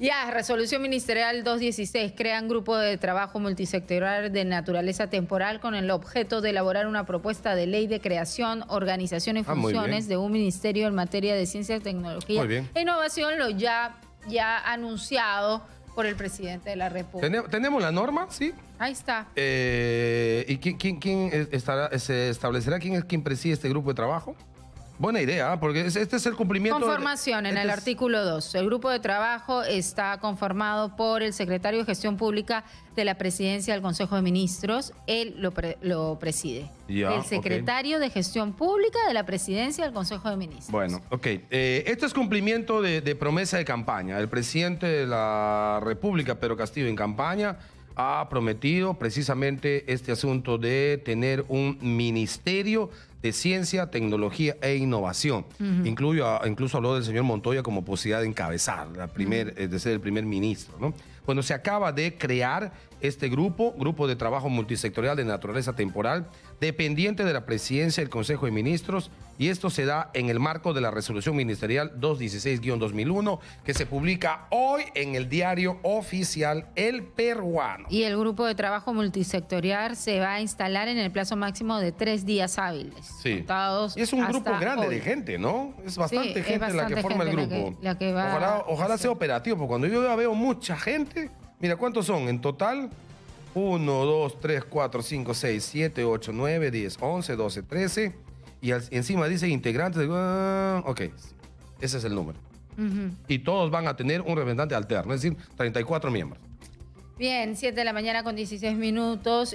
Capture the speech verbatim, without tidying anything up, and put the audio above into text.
Ya, resolución ministerial doscientos dieciséis. Crean grupo de trabajo multisectorial de naturaleza temporal con el objeto de elaborar una propuesta de ley de creación, organización y Ah, muy funciones bien. de un ministerio en materia de ciencia, tecnología Muy bien. e innovación, lo ya, ya anunciado por el presidente de la República. Tene- ¿Tenemos la norma? Sí. Ahí está. Eh, ¿Y quién, quién, quién estará, se establecerá quién es quien preside este grupo de trabajo? Buena idea, ¿eh? Porque este es el cumplimiento... Conformación en este el es- artículo dos. El grupo de trabajo está conformado por el secretario de Gestión Pública de la Presidencia del Consejo de Ministros. Él lo, pre- lo preside. Ya, el secretario de Gestión Pública de la Presidencia del Consejo de Ministros. Bueno, ok. Eh, esto es cumplimiento de, de promesa de campaña. El presidente de la República, Pedro Castillo, en campaña, ha prometido precisamente este asunto de tener un ministerio de ciencia, tecnología e innovación. Ujú. Incluyo, incluso habló del señor Montoya como posibilidad de encabezar, la primer, eh, de ser el primer ministro, ¿no? Bueno, se acaba de crear este grupo, grupo de trabajo multisectorial de naturaleza temporal, dependiente de la presidencia del Consejo de Ministros, y esto se da en el marco de la resolución ministerial doscientos dieciséis guión dos mil uno, que se publica hoy en el diario oficial El Peruano. Y el grupo de trabajo multisectorial se va a instalar en el plazo máximo de tres días hábiles. Sí. Contados Y es un hasta grupo grande hoy. de gente, ¿no? Es bastante Sí, es gente la bastante que forma el gente la grupo. que- la que va ojalá a ojalá hacer. sea operativo, porque cuando yo ya veo mucha gente, mira, ¿cuántos son en total? uno, dos, tres, cuatro, cinco, seis, siete, ocho, nueve, diez, once, doce, trece. Y al- encima dice integrantes. de- ah, ok, sí, ese es el número. Ujú. Y todos van a tener un representante alterno, es decir, treinta y cuatro miembros. Bien, siete de la mañana con dieciséis minutos.